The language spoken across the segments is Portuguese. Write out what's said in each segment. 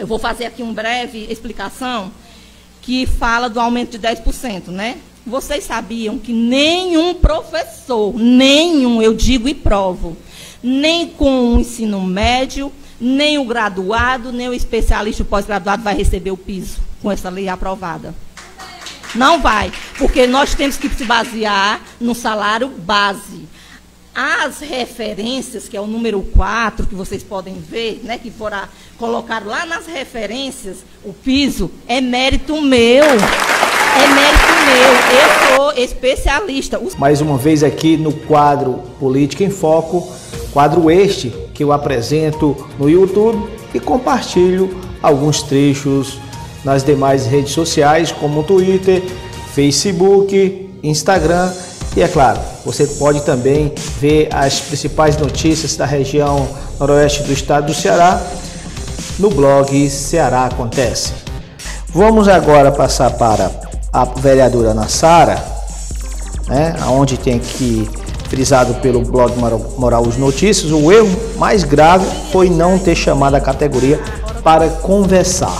Eu vou fazer aqui uma breve explicação que fala do aumento de 10%, né? Vocês sabiam que nenhum professor, nenhum, eu digo e provo, nem com o ensino médio, nem o graduado, nem o especialista, o pós-graduado vai receber o piso com essa lei aprovada. Não vai, porque nós temos que se basear no salário base. As referências, que é o número 4, que vocês podem ver, né, que fora colocado lá nas referências, o piso, é mérito meu. É mérito meu. Eu sou especialista. Mais uma vez aqui no quadro Política em Foco, quadro este que eu apresento no YouTube e compartilho alguns trechos nas demais redes sociais, como Twitter, Facebook, Instagram. E é claro, você pode também ver as principais notícias da região noroeste do estado do Ceará no blog Ceará Acontece. Vamos agora passar para a vereadora Ana Sara, né, onde tem aqui frisado pelo blog Moral Os Notícias, o erro mais grave foi não ter chamado a categoria para conversar.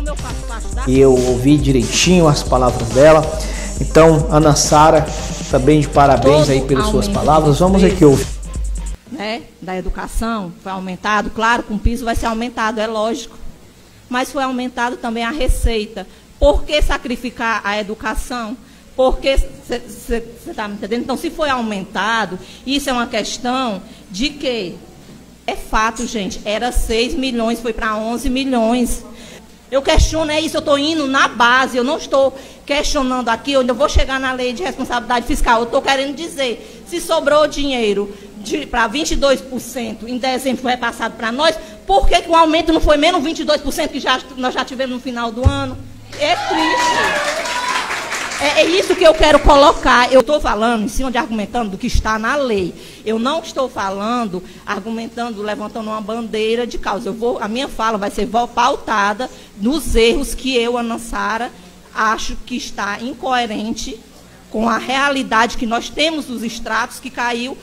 E eu ouvi direitinho as palavras dela. Então, Ana Sara, também de parabéns aí pelas suas palavras. Vamos aqui ouvir. Né, da educação foi aumentado, claro, com o piso vai ser aumentado, é lógico. Mas foi aumentado também a receita. Por que sacrificar a educação? Porque, você está me entendendo? Então, se foi aumentado, isso é uma questão de que, é fato, gente, era 6 milhões, foi para 11 milhões. Eu questiono, é isso, eu estou indo na base, eu não estou questionando aqui, eu ainda vou chegar na lei de responsabilidade fiscal, eu estou querendo dizer, se sobrou dinheiro para 22% em dezembro foi repassado para nós, por que o aumento não foi menos 22% que nós já tivemos no final do ano? É triste. É isso que eu quero colocar. Eu estou falando em cima de argumentando do que está na lei. Eu não estou falando, argumentando, levantando uma bandeira de causa. A minha fala vai ser pautada nos erros que eu, Ana Sara, acho que está incoerente com a realidade que nós temos dos extratos, que caiu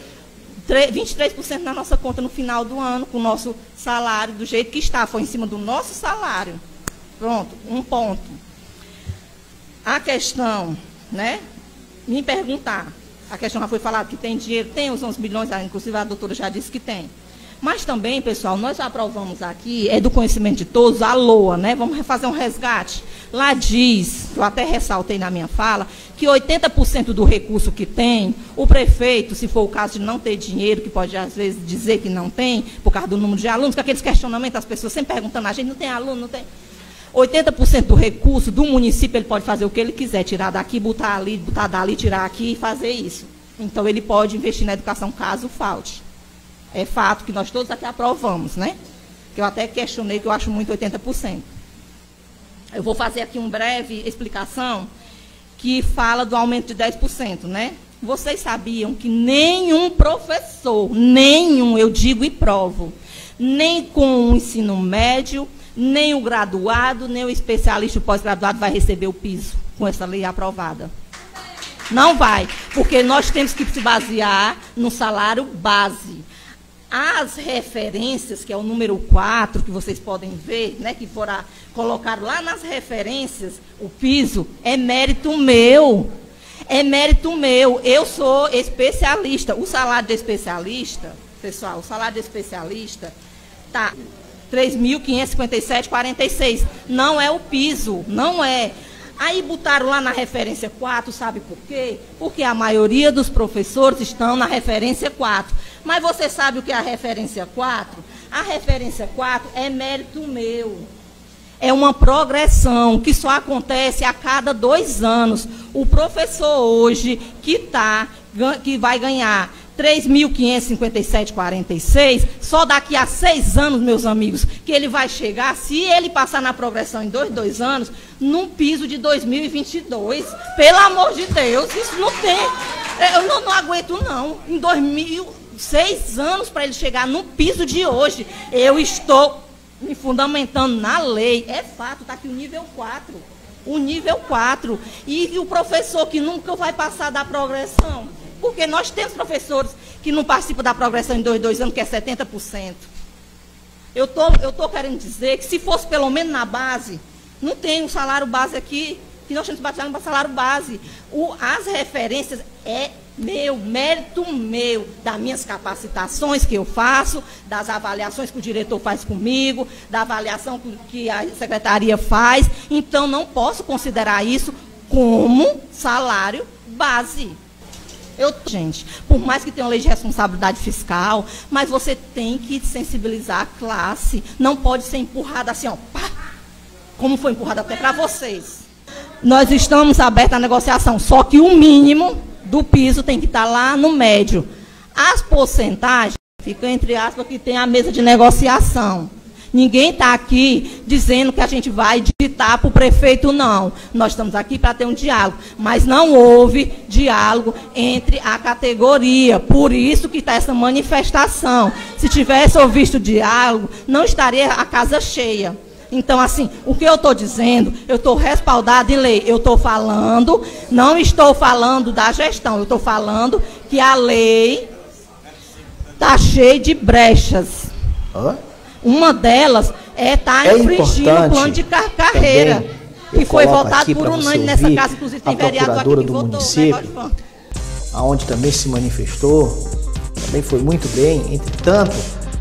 23% na nossa conta no final do ano, com o nosso salário, do jeito que está. Foi em cima do nosso salário. Pronto, um ponto. A questão, né, me perguntar, a questão já foi falada que tem dinheiro, tem os 11 bilhões, inclusive a doutora já disse que tem. Mas também, pessoal, nós aprovamos aqui, é do conhecimento de todos, a LOA, né, vamos fazer um resgate. Lá diz, eu até ressaltei na minha fala, que 80% do recurso que tem, o prefeito, se for o caso de não ter dinheiro, que pode às vezes dizer que não tem, por causa do número de alunos, com aqueles questionamentos, as pessoas sempre perguntando a gente, não tem aluno, não tem... 80% do recurso do município, ele pode fazer o que ele quiser, tirar daqui, botar ali, botar dali, tirar aqui e fazer isso. Então, ele pode investir na educação caso falte. É fato que nós todos aqui aprovamos, né? Que eu até questionei, que eu acho muito 80%. Eu vou fazer aqui uma breve explicação que fala do aumento de 10%, né? Vocês sabiam que nenhum professor, nenhum, eu digo e provo, nem com o ensino médio, nem o graduado, nem o especialista, o pós-graduado vai receber o piso com essa lei aprovada. Não vai, porque nós temos que se basear no salário base. As referências, que é o número 4, que vocês podem ver, né, que fora colocado lá nas referências, o piso, é mérito meu. É mérito meu. Eu sou especialista. O salário de especialista, pessoal, o salário de especialista está... 3.557,46. Não é o piso, não é. Aí botaram lá na referência 4, sabe por quê? Porque a maioria dos professores estão na referência 4. Mas você sabe o que é a referência 4? A referência 4 é mérito meu. É uma progressão que só acontece a cada 2 anos. O professor hoje que vai ganhar 3.557,46, só daqui a 6 anos, meus amigos, que ele vai chegar, se ele passar na progressão em 2 anos, num piso de 2022. Pelo amor de Deus, isso não tem. Eu não aguento, não. Em 6 anos para ele chegar no piso de hoje. Eu estou me fundamentando na lei. É fato, está aqui o nível 4. O nível 4. E o professor que nunca vai passar da progressão. Porque nós temos professores que não participam da progressão em 2 anos, que é 70%. Eu tô querendo dizer que se fosse pelo menos na base, não tem um salário base aqui, que nós temos que batalhar para salário base. As referências é mérito meu, das minhas capacitações que eu faço, das avaliações que o diretor faz comigo, da avaliação que a secretaria faz. Então, não posso considerar isso como salário base. Gente, por mais que tenha uma lei de responsabilidade fiscal, mas você tem que sensibilizar a classe. Não pode ser empurrada assim, ó, pá, como foi empurrada até para vocês. Nós estamos abertos à negociação, só que o mínimo do piso tem que estar lá no médio. As porcentagens, fica entre aspas, que tem a mesa de negociação. Ninguém está aqui dizendo que a gente vai ditar para o prefeito, não. Nós estamos aqui para ter um diálogo, mas não houve diálogo entre a categoria. Por isso que está essa manifestação. Se tivesse ouvido diálogo, não estaria a casa cheia. Então, assim, o que eu estou dizendo, eu estou respaldada em lei. Eu estou falando, não estou falando da gestão, eu estou falando que a lei está cheia de brechas. Uma delas é estar infringindo o plano de carreira, que foi votado por unânime nessa casa, inclusive tem vereador aqui que do votou, município, aonde também se manifestou, também foi muito bem. Entretanto,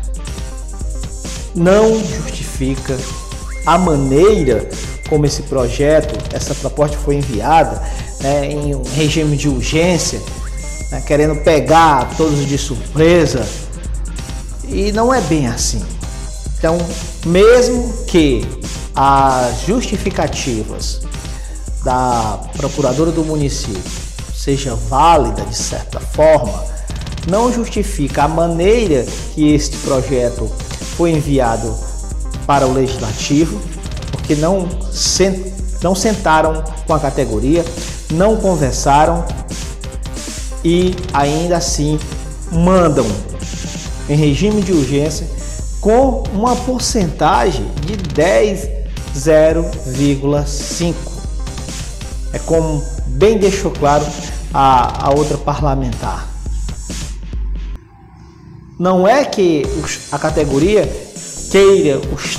não justifica a maneira como esse projeto, essa proposta foi enviada, né, em um regime de urgência, né, querendo pegar todos de surpresa, e não é bem assim. Então, mesmo que as justificativas da procuradora do município seja válida de certa forma, não justifica a maneira que este projeto foi enviado para o legislativo, porque não sentaram com a categoria, não conversaram e ainda assim mandam em regime de urgência com uma porcentagem de 10,05. É como bem deixou claro a outra parlamentar. Não é que a categoria queira os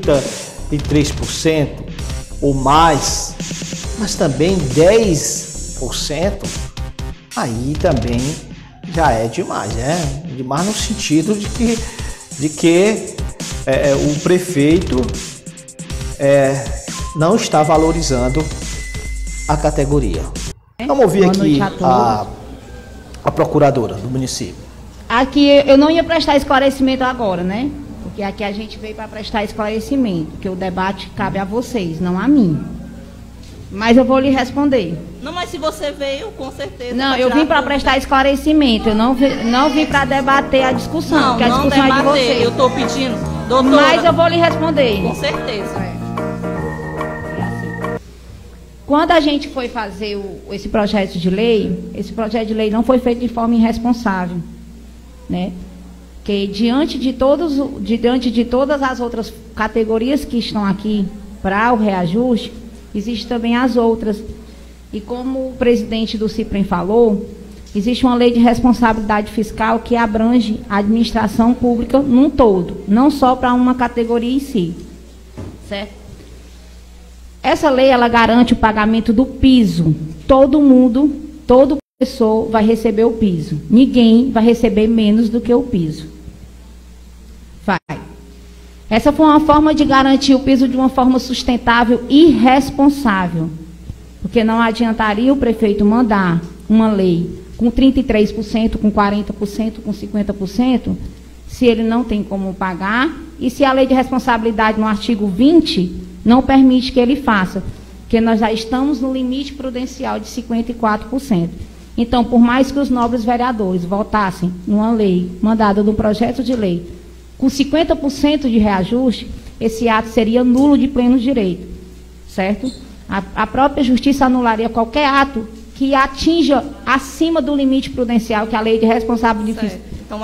33% ou mais, mas também 10%, aí também já é demais, né? Demais no sentido de que o prefeito não está valorizando a categoria. Vamos ouvir aqui a procuradora do município. Aqui eu não ia prestar esclarecimento agora, né? Porque aqui a gente veio para prestar esclarecimento, porque o debate cabe a vocês, não a mim. Mas eu vou lhe responder. Não, mas se você veio, com certeza. Não, eu vim para prestar esclarecimento, eu não vim para debater a discussão, não, porque a discussão é de vocês. Eu estou pedindo, doutora. Mas eu vou lhe responder. Com certeza. Quando a gente foi fazer esse projeto de lei não foi feito de forma irresponsável, né? Que diante de todas as outras categorias que estão aqui para o reajuste, existem também as outras. E como o presidente do CIPREM falou, existe uma lei de responsabilidade fiscal que abrange a administração pública num todo, não só para uma categoria em si. Certo? Essa lei, ela garante o pagamento do piso. Todo professor vai receber o piso. Ninguém vai receber menos do que o piso. Vai. Essa foi uma forma de garantir o piso de uma forma sustentável e responsável. Porque não adiantaria o prefeito mandar uma lei com 33%, com 40%, com 50%, se ele não tem como pagar, e se a lei de responsabilidade no artigo 20 não permite que ele faça, porque nós já estamos no limite prudencial de 54%. Então, por mais que os nobres vereadores votassem numa lei, mandada num projeto de lei, com 50% de reajuste, esse ato seria nulo de pleno direito, certo? A própria justiça anularia qualquer ato que atinja acima do limite prudencial que a lei de responsabilidade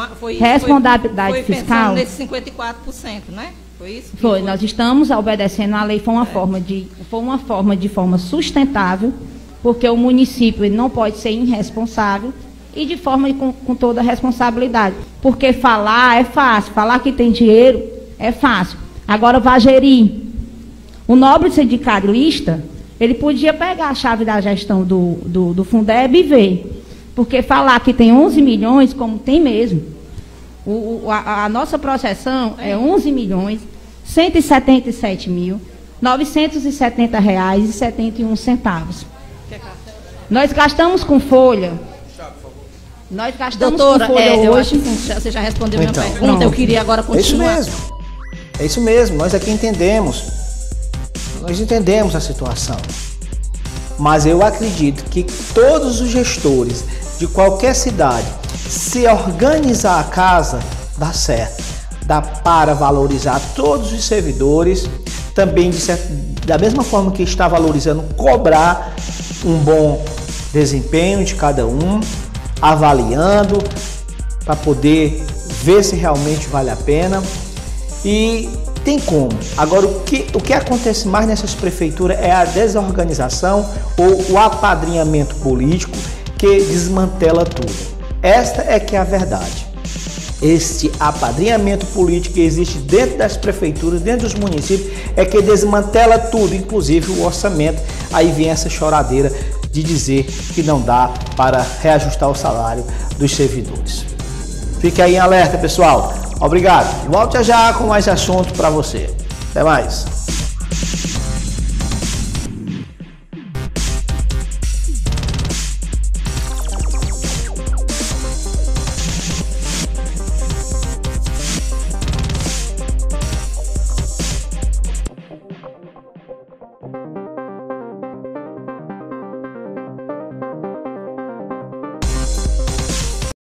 fiscal. Nesse 54%, né? Foi isso? Foi. Nós estamos obedecendo a lei, foi uma forma de forma sustentável, porque o município ele não pode ser irresponsável e de forma com toda a responsabilidade. Porque falar é fácil, falar que tem dinheiro é fácil. Agora, Vageri, o nobre sindicalista, ele podia pegar a chave da gestão do Fundeb e ver. Porque falar que tem 11 milhões, como tem mesmo, a nossa projeção é 11 milhões, 177 mil, 970 reais e 71 centavos. Nós gastamos com folha. Nós gastamos Doutora, com folha eu hoje. acho que você já respondeu Então, minha pergunta. Eu queria agora continuar. É isso mesmo. Nós aqui entendemos. Nós entendemos a situação. Mas eu acredito que todos os gestores de qualquer cidade, se organizar a casa, dá certo. Dá para valorizar todos os servidores, também da mesma forma que está valorizando, cobrar um bom desempenho de cada um, avaliando para poder ver se realmente vale a pena. E tem como. Agora, o que acontece mais nessas prefeituras é a desorganização ou o apadrinhamento político que desmantela tudo. Esta é que é a verdade. Este apadrinhamento político que existe dentro das prefeituras, dentro dos municípios, é que desmantela tudo, inclusive o orçamento. Aí vem essa choradeira de dizer que não dá para reajustar o salário dos servidores. Fique aí em alerta, pessoal. Obrigado. Volte já com mais assunto para você. Até mais.